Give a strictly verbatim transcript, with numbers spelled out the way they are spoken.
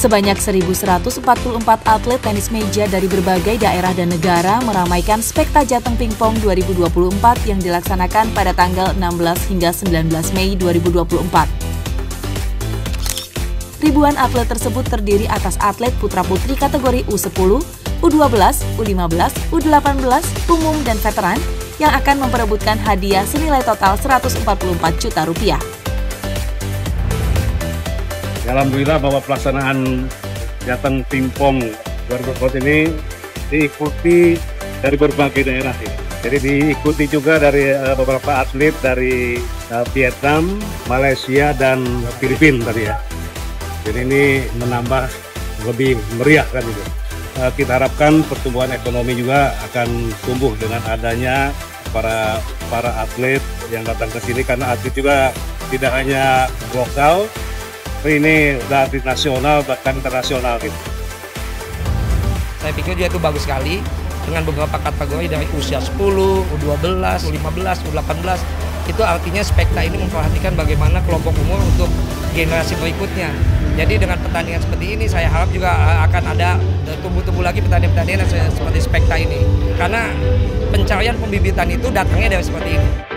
Sebanyak seribu seratus empat puluh empat atlet tenis meja dari berbagai daerah dan negara meramaikan Spekta Jateng Pingpong dua ribu dua puluh empat yang dilaksanakan pada tanggal enam belas hingga sembilan belas Mei dua ribu dua puluh empat. Ribuan atlet tersebut terdiri atas atlet putra-putri kategori U sepuluh, U dua belas, U lima belas, U delapan belas, umum, dan veteran yang akan memperebutkan hadiah senilai total seratus empat puluh empat juta rupiah. Alhamdulillah bahwa pelaksanaan Jateng Pingpong dua ribu dua puluh ini diikuti dari berbagai daerah ya. Jadi diikuti juga dari uh, beberapa atlet dari uh, Vietnam, Malaysia, dan Filipina tadi ya. Jadi ini menambah lebih meriah kan itu. Uh, kita harapkan pertumbuhan ekonomi juga akan tumbuh dengan adanya para para atlet yang datang ke sini, karena atlet juga tidak hanya lokal, ini udah atlet nasional bahkan internasional gitu. Saya pikir dia itu bagus sekali dengan beberapa kategori dari usia sepuluh, U dua belas, U lima belas, U delapan belas. Itu artinya Spekta ini memperhatikan bagaimana kelompok umur untuk generasi berikutnya. Jadi dengan pertandingan seperti ini saya harap juga akan ada tumbuh-tumbuh lagi pertandingan-pertandingan seperti Spekta ini. Karena pencarian pembibitan itu datangnya dari seperti ini.